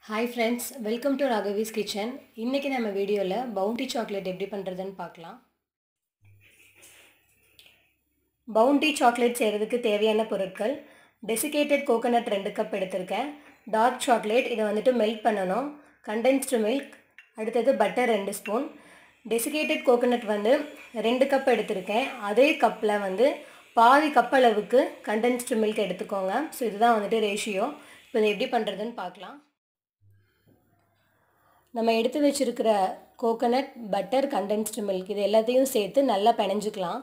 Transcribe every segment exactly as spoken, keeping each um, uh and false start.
Hi friends, welcome to Raghavi's Kitchen. இன்னைக்கு நம்ம வீடியோல பவுண்டி சாக்லேட் எப்படி பண்றதுன்னு பார்க்கலாம். பவுண்டி சாக்லேட் செய்யறதுக்கு தேவையான பொருட்கள்: desiccated coconut two கப் எடுத்துர்க்கேன். dark chocolate இத வந்துட்டு மெல்ட் பண்ணனும். condensed milk, அடுத்து butter two spoon. desiccated coconut வந்து two கப் எடுத்துர்க்கேன். அதே கப்ல வந்து பாதி கப் அளவுக்கு condensed milk எடுத்துக்கோங்க. சோ இதுதான் வந்துட்டு ரேஷியோ. இப்போ இத எப்படி பண்றதுன்னு பார்க்கலாம். நம்ம எடுத்து வச்சிருக்கிற கோகனட் பட்டர் கண்டென்ஸ்டு மில்க் இது எல்லாத்தையும் சேர்த்து நல்லா பிணைஞ்சுக்கலாம்.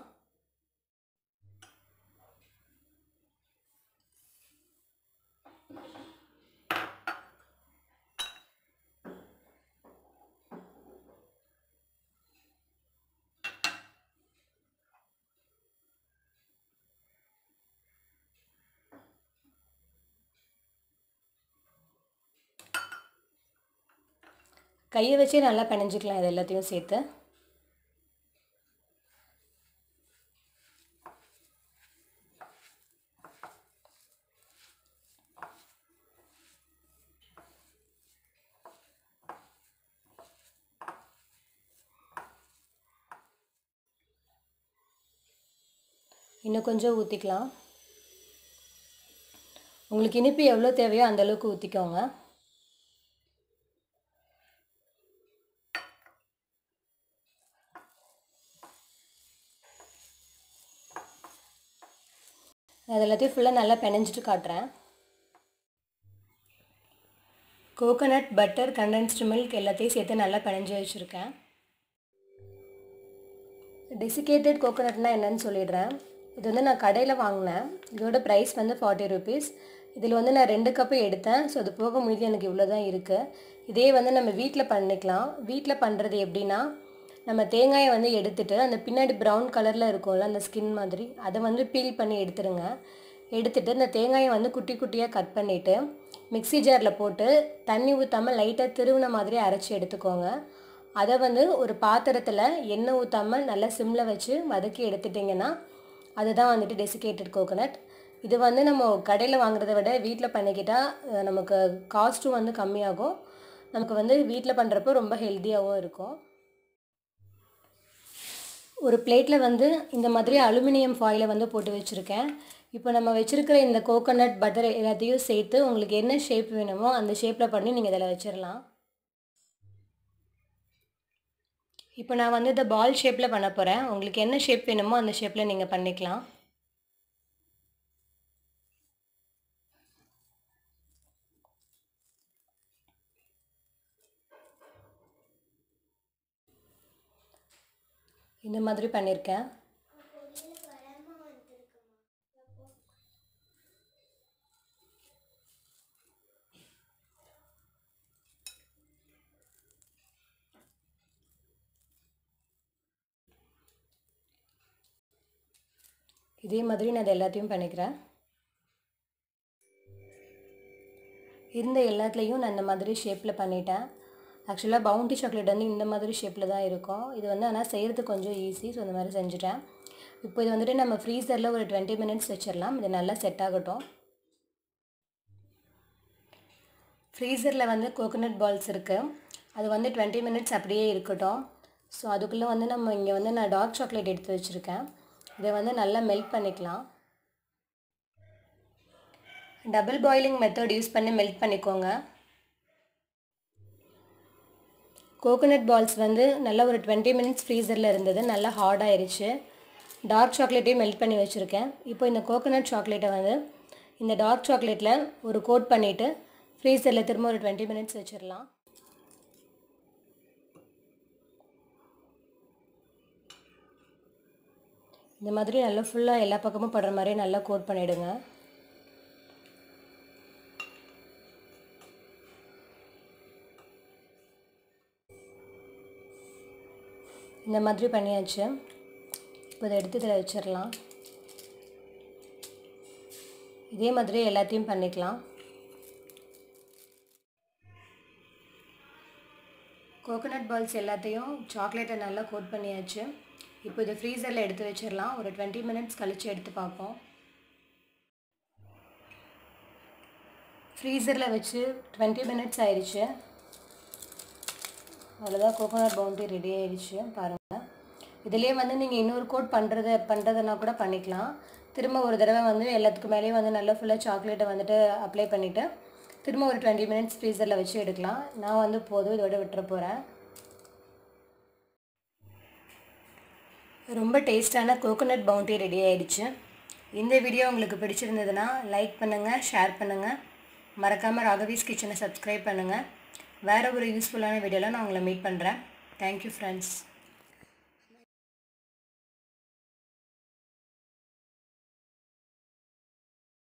கையை வச்சே நல்லா பிணைஞ்சுக்கலாம் இது எல்லாத்தையும் சேர்த்து. இன்னும் கொஞ்சம் ஊற்றிக்கலாம். உங்களுக்கு இனிப்பு எவ்வளோ தேவையோ அந்த அளவுக்கு ஊற்றிக்கோங்க. அது எல்லாத்தையும் ஃபுல்லாக நல்லா பிணைஞ்சிட்டு காட்டுறேன். கோகனட் பட்டர் கண்டென்ஸ்டு மில்க் எல்லாத்தையும் சேர்த்து நல்லா பிணைஞ்சி வச்சுருக்கேன். டெசிகேட்டட் கோகனட்னா என்னன்னு சொல்லிடுறேன். இது வந்து நான் கடையில் வாங்கினேன். இதோட ப்ரைஸ் வந்து ஃபார்ட்டி ருபீஸ். இதில் வந்து நான் ரெண்டு கப்பு எடுத்தேன். ஸோ அது போக மீதி எனக்கு இவ்வளோ தான் இருக்குது. இதே வந்து நம்ம வீட்டில் பண்ணிக்கலாம். வீட்டில் பண்ணுறது எப்படின்னா, நம்ம தேங்காயை வந்து எடுத்துகிட்டு அந்த பின்னாடி ப்ரௌன் கலரில் இருக்கும்ல அந்த ஸ்கின் மாதிரி அதை வந்து பீல் பண்ணி எடுத்துருங்க. எடுத்துகிட்டு இந்த தேங்காயை வந்து குட்டி குட்டியாக கட் பண்ணிவிட்டு மிக்ஸி ஜாரில் போட்டு தண்ணி ஊற்றாமல் லைட்டாக திருவின மாதிரி அரைச்சி எடுத்துக்கோங்க. அதை வந்து ஒரு பாத்திரத்தில் எண்ணெய் ஊற்றாமல் நல்லா சிம்மில் வச்சு வதக்கி எடுத்துட்டிங்கன்னா அதுதான் வந்துட்டு டெசிகேட்டட் கோகனட். இது வந்து நம்ம கடையில் வாங்குறத விட வீட்டில் பண்ணிக்கிட்டால் நமக்கு காஸ்ட்டும் வந்து கம்மியாகும். நமக்கு வந்து வீட்டில் பண்ணுறப்போ ரொம்ப ஹெல்த்தியாகவும் இருக்கும். ஒரு பிளேட்டில் வந்து இந்த மாதிரி அலுமினியம் ஃபாயிலை வந்து போட்டு வச்சுருக்கேன். இப்போ நம்ம வச்சுருக்கிற இந்த கோகனட் பட்டர் எல்லாத்தையும் சேர்த்து உங்களுக்கு என்ன ஷேப் வேணுமோ அந்த ஷேப்பில் பண்ணி நீங்கள் இதில் வச்சிடலாம். இப்போ நான் வந்து இதை பால் ஷேப்பில் பண்ண போகிறேன். உங்களுக்கு என்ன ஷேப் வேணுமோ அந்த ஷேப்பில் நீங்கள் பண்ணிக்கலாம். இந்த மாதிரி பண்ணியிருக்கேன். இதே மாதிரி நான் எல்லாத்தையும் பண்ணிக்கிறேன். இருந்த எல்லாத்துலேயும் நான் இந்த மாதிரி ஷேப்பில் பண்ணிட்டேன். ஆக்சுவலாக பவுண்டி சாக்லேட் வந்து இந்த மாதிரி ஷேப்பில் தான் இருக்கும். இது வந்து ஆனால் செய்கிறதுக்கு கொஞ்சம் ஈஸி. ஸோ இந்த மாதிரி செஞ்சுட்டேன். இப்போ இது வந்துட்டு நம்ம ஃப்ரீசரில் ஒரு டுவெண்ட்டி மினிட்ஸ் வச்சிடலாம். இது நல்லா செட் ஆகட்டும். ஃப்ரீசரில் வந்து கோகனட் பால்ஸ் இருக்குது. அது வந்து டுவெண்ட்டி மினிட்ஸ் அப்படியே இருக்கட்டும். ஸோ அதுக்குள்ளே வந்து நம்ம இங்கே வந்து நான் டார்க் சாக்லேட் எடுத்து வச்சுருக்கேன். இதை வந்து நல்லா மெல்ட் பண்ணிக்கலாம். டபுள் பாயிலிங் மெத்தட் யூஸ் பண்ணி மெல்ட் பண்ணிக்கோங்க. கோகனட் பால்ஸ் வந்து நல்லா ஒரு டுவெண்ட்டி மினிட்ஸ் ஃப்ரீசரில் இருந்தது. நல்லா ஹார்ட் ஆயிடுச்சு. டார்க் சாக்லேட்டையும் மெல்ட் பண்ணி வச்சுருக்கேன். இப்போ இந்த கோகனட் சாக்லேட்டை வந்து இந்த டார்க் சாக்லேட்டில் ஒரு கோட் பண்ணிவிட்டு ஃப்ரீசரில் திரும்ப ஒரு டுவெண்ட்டி மினிட்ஸ் வச்சிடலாம். இந்த மாதிரி நல்லா ஃபுல்லாக எல்லா பக்கமும் படுற மாதிரி நல்லா கோட் பண்ணிவிடுங்க. இந்த மாதிரி பண்ணியாச்சு. இப்போ இதை எடுத்து இதில் வச்சிடலாம். இதே மாதிரி எல்லாத்தையும் பண்ணிக்கலாம். கோகனட் பால்ஸ் எல்லாத்தையும் சாக்லேட்டை நல்லா கோட் பண்ணியாச்சு. இப்போ இதை ஃப்ரீசரில் எடுத்து வச்சிடலாம். ஒரு டுவெண்ட்டி மினிட்ஸ் கழித்து எடுத்து பார்ப்போம். ஃப்ரீசரில் வச்சு டுவெண்ட்டி மினிட்ஸ் ஆயிடுச்சு. அவ்வளோதான், கோகோனட் பவுண்டி ரெடி ஆயிடுச்சு பாருங்கள். இதிலே வந்து நீங்கள் இன்னொரு கோட் பண்ணுறது பண்ணுறதுனா கூட பண்ணிக்கலாம். திரும்ப ஒரு தடவை வந்து எல்லாத்துக்கு மேலேயும் வந்து நல்லா ஃபுல்லாக சாக்லேட்டை வந்துட்டு அப்ளை பண்ணிவிட்டு திரும்ப ஒரு டுவெண்ட்டி மினிட்ஸ் ஃப்ரீசரில் வச்சு எடுக்கலாம். நான் வந்து போதும், இதோட விட்டுற போகிறேன். ரொம்ப டேஸ்டான கோகோனட் பவுண்டி ரெடி ஆயிடுச்சு. இந்த வீடியோ உங்களுக்கு பிடிச்சிருந்ததுன்னா லைக் பண்ணுங்கள், ஷேர் பண்ணுங்கள். மறக்காமல் ராகவிஸ் கிச்சனை சப்ஸ்கிரைப் பண்ணுங்கள். வேறு ஒரு யூஸ்ஃபுல்லான வீடியோவில் நான் உங்களை மீட் பண்ணுறேன். Thank you friends.